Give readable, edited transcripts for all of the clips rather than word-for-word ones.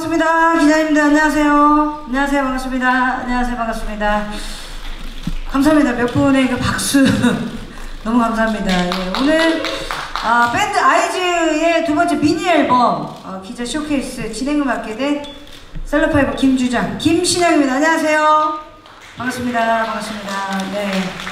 반갑습니다. 기자님들 안녕하세요. 안녕하세요. 반갑습니다. 안녕하세요. 반갑습니다. 감사합니다. 몇 분의 그 박수 너무 감사합니다. 예, 오늘 밴드 아이즈의 두 번째 미니 앨범 기자 쇼케이스 진행을 맡게 된 셀럽파이버 김주장, 김신영입니다. 안녕하세요. 반갑습니다. 반갑습니다. 네.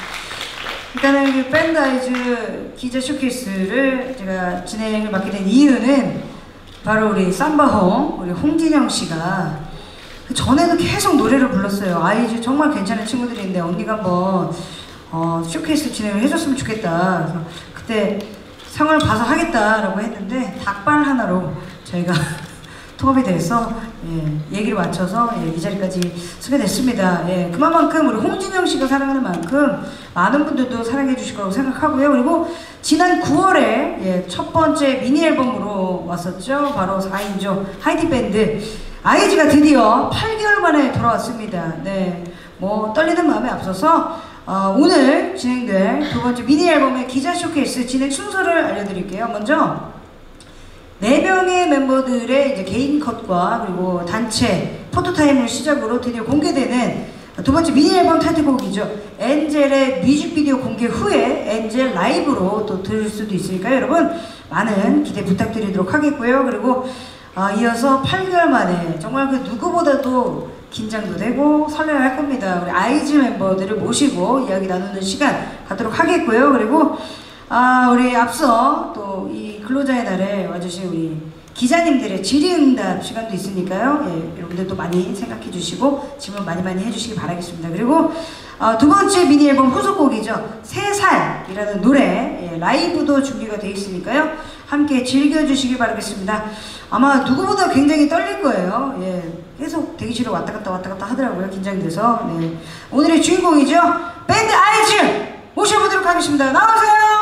일단은 그 밴드 아이즈 기자 쇼케이스를 제가 진행을 맡게 된 이유는 바로 우리 삼바홍, 우리 홍진영 씨가 그 전에도 계속 노래를 불렀어요. 아이즈 정말 괜찮은 친구들인데 언니가 한번 쇼케이스 진행을 해줬으면 좋겠다. 그래서 그때 상을 봐서 하겠다라고 했는데 닭발 하나로 저희가 통합이 돼서 얘기를 맞춰서 이 자리까지 서게 됐습니다. 그만큼 우리 홍진영 씨가 사랑하는 만큼 많은 분들도 사랑해 주실 거라고 생각하고요. 그리고 지난 9월에 첫 번째 미니 앨범으로 왔었죠. 바로 4인조 하이디 밴드 아이즈가 드디어 8개월 만에 돌아왔습니다. 네, 뭐 떨리는 마음에 앞서서 오늘 진행될 두 번째 미니 앨범의 기자 쇼케이스 진행 순서를 알려드릴게요. 먼저 4명의 멤버들의 이제 개인 컷과 그리고 단체 포토타임을 시작으로 드디어 공개되는 두 번째 미니 앨범 타이틀곡이죠. 엔젤의 뮤직비디오 공개 후에 엔젤 라이브로 또 들을 수도 있으니까요. 여러분 많은 기대 부탁드리도록 하겠고요. 그리고 이어서 8개월 만에 정말 그 누구보다도 긴장도 되고 설레할 겁니다. 우리 아이즈 멤버들을 모시고 이야기 나누는 시간 갖도록 하겠고요. 그리고 우리 앞서 또 이 근로자의 날에 와주신 우리 기자님들의 질의응답 시간도 있으니까요. 여러분들도 많이 생각해 주시고 질문 많이 해주시기 바라겠습니다. 그리고 두 번째 미니 앨범 후속곡이죠. 3살이라는 노래 라이브도 준비가 되어 있으니까요. 함께 즐겨주시기 바라겠습니다. 아마 누구보다 굉장히 떨릴 거예요. 계속 대기실에 왔다 갔다 하더라고요. 긴장돼서. 오늘의 주인공이죠. 밴드 아이즈 모셔보도록 하겠습니다. 나오세요.